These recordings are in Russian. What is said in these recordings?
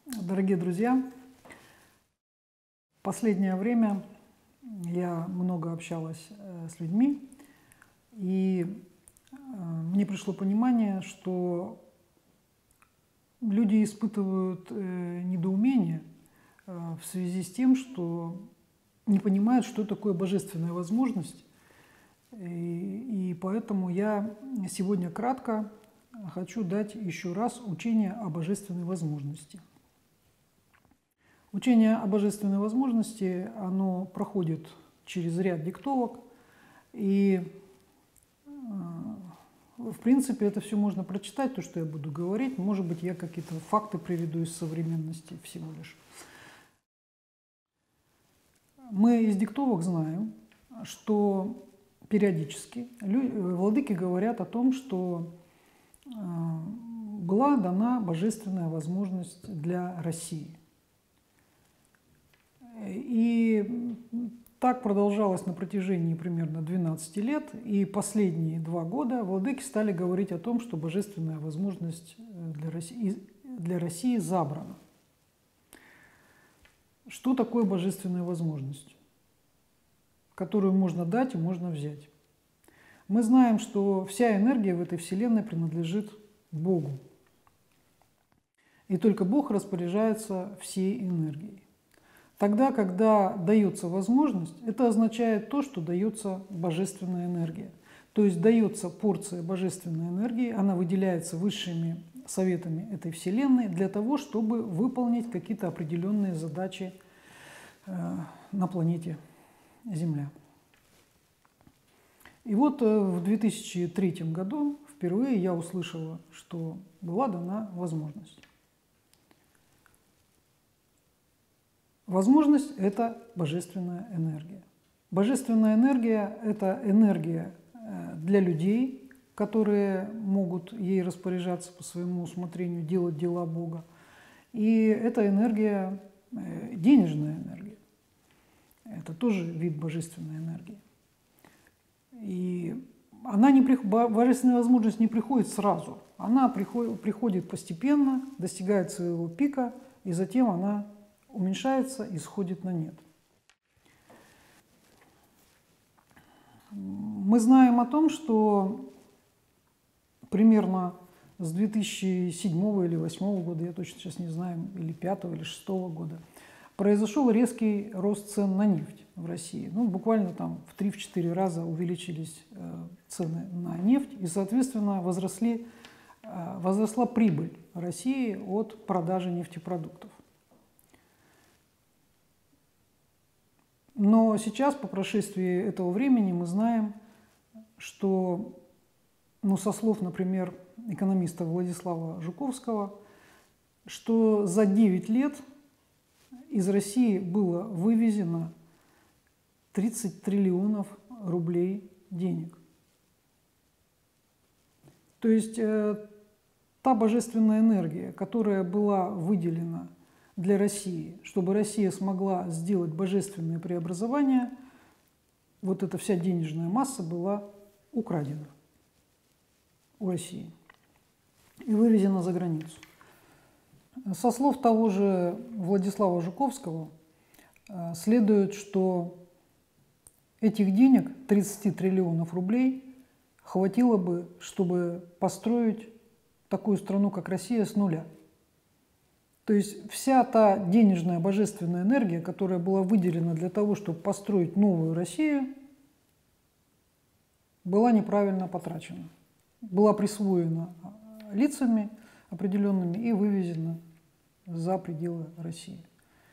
Дорогие друзья, в последнее время я много общалась с людьми, и мне пришло понимание, что люди испытывают недоумение в связи с тем, что не понимают, что такое божественная возможность. И поэтому я сегодня кратко хочу дать еще раз учение о божественной возможности. Учение о божественной возможности, оно проходит через ряд диктовок, и в принципе это все можно прочитать, то, что я буду говорить. Может быть, я какие-то факты приведу из современности всего лишь. Мы из диктовок знаем, что периодически владыки говорят о том, что была дана божественная возможность для России. И так продолжалось на протяжении примерно 12 лет, и последние 2 года владыки стали говорить о том, что божественная возможность для России забрана. Что такое божественная возможность, которую можно дать и можно взять? Мы знаем, что вся энергия в этой вселенной принадлежит Богу, и только Бог распоряжается всей энергией. Тогда, когда дается возможность, это означает то, что дается божественная энергия. То есть дается порция божественной энергии, она выделяется высшими советами этой Вселенной для того, чтобы выполнить какие-то определенные задачи на планете Земля. И вот в 2003 году впервые я услышала, что была дана возможность. Возможность – это божественная энергия. Божественная энергия – это энергия для людей, которые могут ей распоряжаться по своему усмотрению, делать дела Бога. И это энергия, денежная энергия. Это тоже вид божественной энергии. И божественная возможность не приходит сразу. Она приходит постепенно, достигает своего пика, и затем она уменьшается и сходит на нет. Мы знаем о том, что примерно с 2007 или 2008 года, я точно сейчас не знаю, или 2005 или 2006 года, произошел резкий рост цен на нефть в России. Буквально там в 3-4 раза увеличились цены на нефть, и, соответственно, возросла прибыль России от продажи нефтепродуктов. Но сейчас, по прошествии этого времени, мы знаем, что, со слов, например, экономиста Владислава Жуковского, что за 9 лет из России было вывезено 30 триллионов рублей денег. То есть та божественная энергия, которая была выделена для России, чтобы Россия смогла сделать божественные преобразования, вот эта вся денежная масса была украдена у России и вывезена за границу. Со слов того же Владислава Жуковского следует, что этих денег, 30 триллионов рублей, хватило бы, чтобы построить такую страну, как Россия, с нуля. То есть вся та денежная божественная энергия, которая была выделена для того, чтобы построить новую Россию, была неправильно потрачена. Была присвоена лицами определенными и вывезена за пределы России.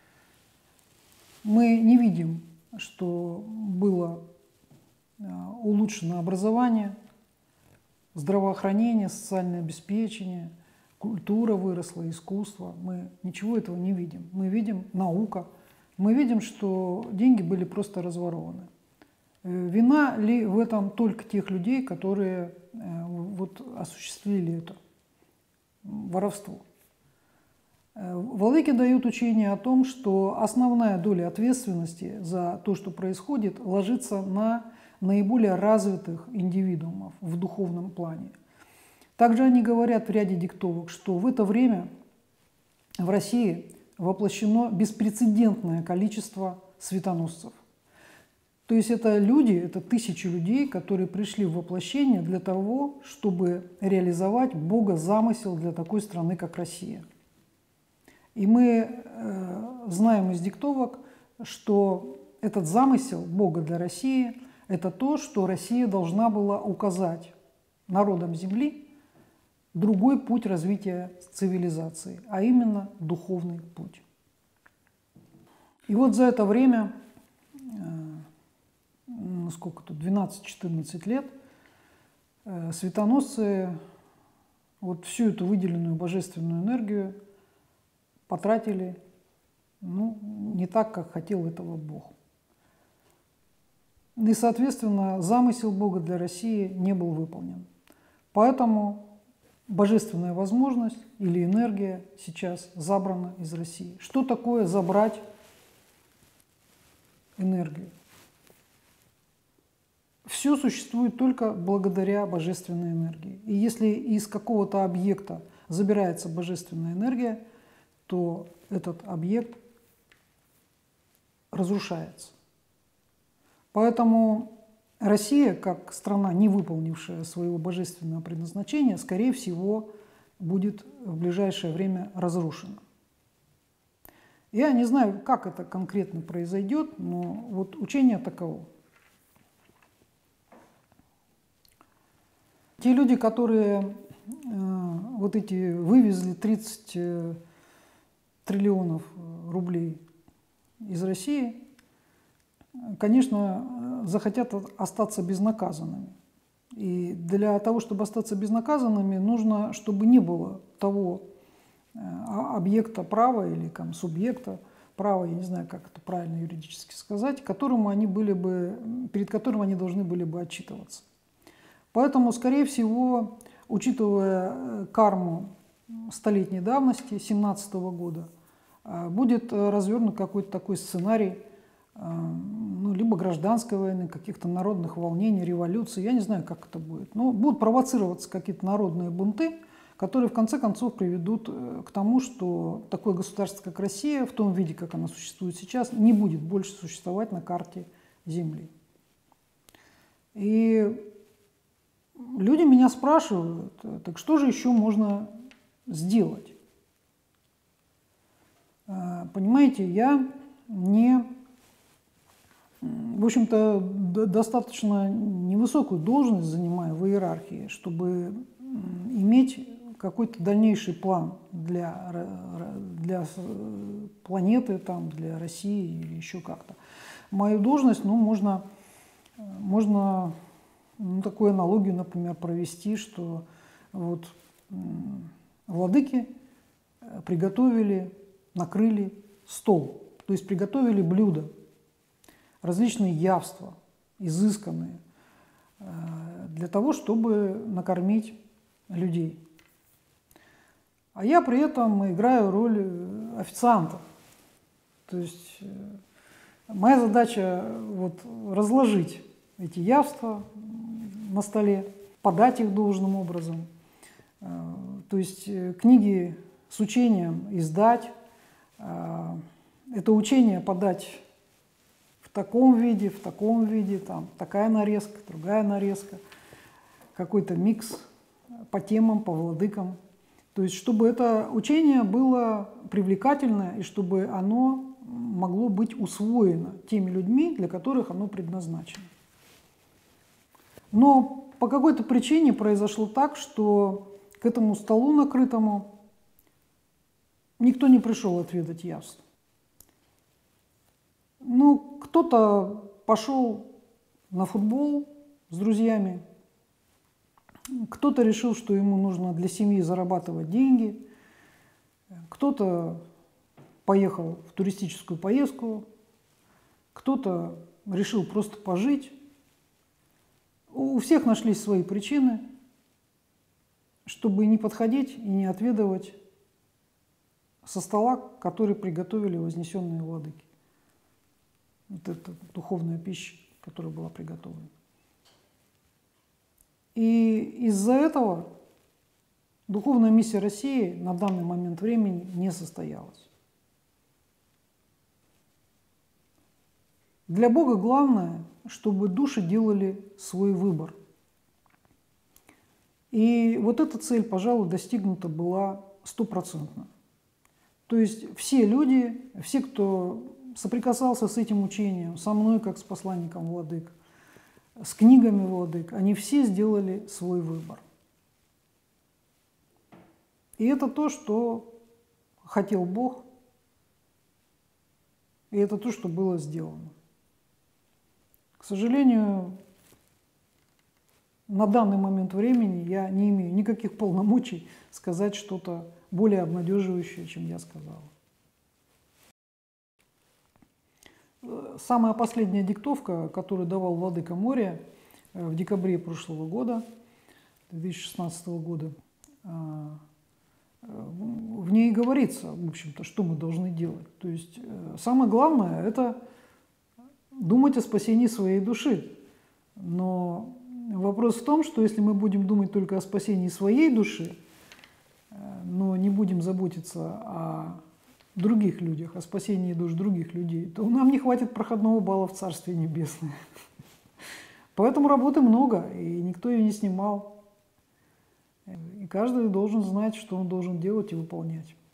Мы не видим, что было улучшено образование, здравоохранение, социальное обеспечение, культура выросла, искусство. Мы ничего этого не видим. Мы видим наука. Мы видим, что деньги были просто разворованы. Вина ли в этом только тех людей, которые осуществили это воровство? Владыки дают учение о том, что основная доля ответственности за то, что происходит, ложится на наиболее развитых индивидуумов в духовном плане. Также они говорят в ряде диктовок, что в это время в России воплощено беспрецедентное количество светоносцев. То есть это люди, это тысячи людей, которые пришли в воплощение для того, чтобы реализовать Бога замысел для такой страны, как Россия. И мы знаем из диктовок, что этот замысел Бога для России – это то, что Россия должна была указать народам Земли другой путь развития цивилизации, а именно духовный путь. И вот за это время, сколько тут, 12-14 лет, светоносцы вот всю эту выделенную божественную энергию потратили, не так, как хотел этого Бог. И, соответственно, замысел Бога для России не был выполнен. Поэтому божественная возможность или энергия сейчас забрана из России. Что такое забрать энергию? Все существует только благодаря божественной энергии. И если из какого-то объекта забирается божественная энергия, то этот объект разрушается. Поэтому Россия, как страна, не выполнившая своего божественного предназначения, скорее всего, будет в ближайшее время разрушена. Я не знаю, как это конкретно произойдет, но вот учение таково. Те люди, которые вот эти вывезли 30 триллионов рублей из России, конечно, захотят остаться безнаказанными. И для того, чтобы остаться безнаказанными, нужно, чтобы не было того объекта права или там, субъекта права, я не знаю, как это правильно юридически сказать, которому они были бы, перед которым они должны были бы отчитываться. Поэтому, скорее всего, учитывая карму столетней давности, 2017 года, будет развернут какой-то такой сценарий, либо гражданской войны, каких-то народных волнений, революций, я не знаю, как это будет. Но будут провоцироваться какие-то народные бунты, которые в конце концов приведут к тому, что такое государство, как Россия, в том виде, как оно существует сейчас, не будет больше существовать на карте Земли. И люди меня спрашивают, так что же еще можно сделать? Понимаете, я не, в общем-то, достаточно невысокую должность занимаю в иерархии, чтобы иметь какой-то дальнейший план для планеты, там, для России или еще как-то. Мою должность, можно такую аналогию, например, провести, что вот владыки приготовили, накрыли стол, то есть приготовили блюда, различные явства, изысканные, для того, чтобы накормить людей. А я при этом играю роль официанта. То есть моя задача вот разложить эти явства на столе, подать их должным образом. То есть книги с учением издать, это учение подать в таком виде, там такая нарезка, другая нарезка, какой-то микс по темам, по владыкам. То есть чтобы это учение было привлекательное и чтобы оно могло быть усвоено теми людьми, для которых оно предназначено. Но по какой-то причине произошло так, что к этому столу накрытому никто не пришел отведать явств. Кто-то пошел на футбол с друзьями, кто-то решил, что ему нужно для семьи зарабатывать деньги, кто-то поехал в туристическую поездку, кто-то решил просто пожить. У всех нашлись свои причины, чтобы не подходить и не отведывать со стола, который приготовили вознесенные владыки. Вот это духовная пища, которая была приготовлена. И из-за этого Духовная миссия России на данный момент времени не состоялась. Для Бога главное, чтобы души делали свой выбор. И вот эта цель, пожалуй, достигнута была стопроцентно. То есть все люди, все, кто соприкасался с этим учением, со мной, как с посланником владык, с книгами владык, они все сделали свой выбор. И это то, что хотел Бог, и это то, что было сделано. К сожалению, на данный момент времени я не имею никаких полномочий сказать что-то более обнадеживающее, чем я сказал. Самая последняя диктовка, которую давал владыка Мория в декабре прошлого года, 2016 года, в ней говорится, в общем-то, что мы должны делать. То есть самое главное – это думать о спасении своей души. Но вопрос в том, что если мы будем думать только о спасении своей души, но не будем заботиться о других людях, о спасении душ других людей, то нам не хватит проходного балла в Царствие Небесное. Поэтому работы много, и никто ее не снимал. И каждый должен знать, что он должен делать и выполнять.